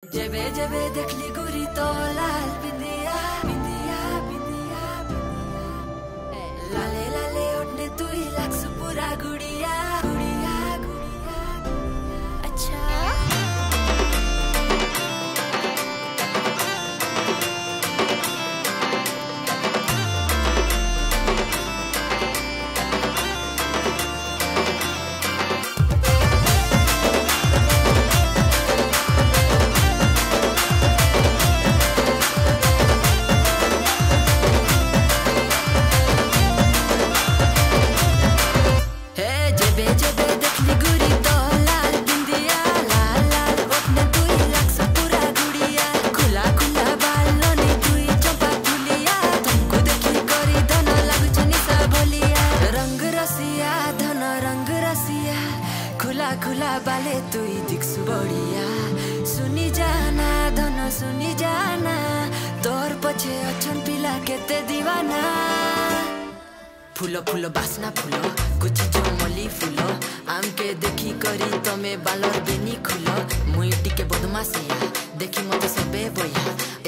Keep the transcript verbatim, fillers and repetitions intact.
जेबे जेबे देखली गोरी तो लाल बिंदिया बिंदिया बिंदिया बिंदिया लाले लाले ओढ़ने तू ही लाक्स पूरा गुड़िया गुड़िया गुड़िया अच्छा खुला खुला बाले तू ही दिखसु बढ़िया सुनी जाना धन सुनी जाना तोर पछे अछन पिला केते दीवाना फूलो फूलो बासना फूलो कुछ जमली फूलो आम के देखी करी तमे बालर बेनी खुलो मुई टिके बदमासिया देखी मते सबे बया